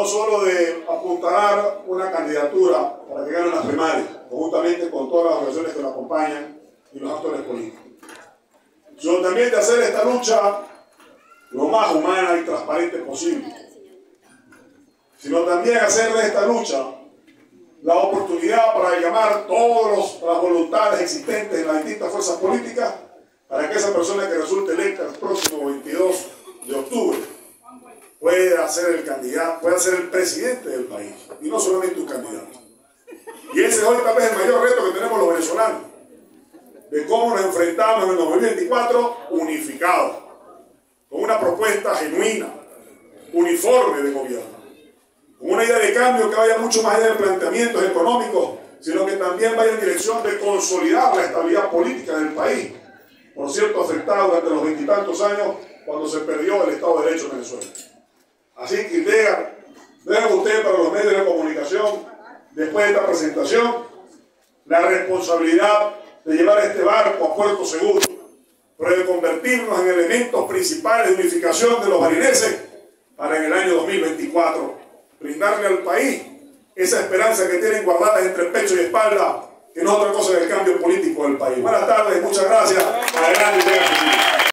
solo de apuntalar una candidatura para que gane las primarias, conjuntamente con todas las organizaciones que lo acompañan y los actores políticos, sino también de hacer esta lucha lo más humana y transparente posible, sino también hacer de esta lucha la oportunidad para llamar todas las voluntades existentes en las distintas fuerzas políticas para que esa persona que resulte electa el próximo 22 de octubre pueda ser el candidato, pueda ser el presidente del país, y no solamente un candidato. Y ese es hoy tal vez el mayor reto que tenemos los venezolanos, de cómo nos enfrentamos en el 2024 unificados, con una propuesta genuina, uniforme de gobierno, con una idea de cambio que vaya mucho más allá de planteamientos económicos, sino que también vaya en dirección de consolidar la estabilidad política del país, por cierto afectado durante los 20 y tantos años cuando se perdió el Estado de Derecho en Venezuela. Así que deja usted para los medios de comunicación, después de esta presentación, la responsabilidad de llevar este barco a puerto seguro, pero de convertirnos en elementos principales de unificación de los barineses para en el año 2024 brindarle al país esa esperanza que tienen guardada entre pecho y espalda, que no es otra cosa que el cambio político del país. Buenas tardes, muchas gracias. Adelante.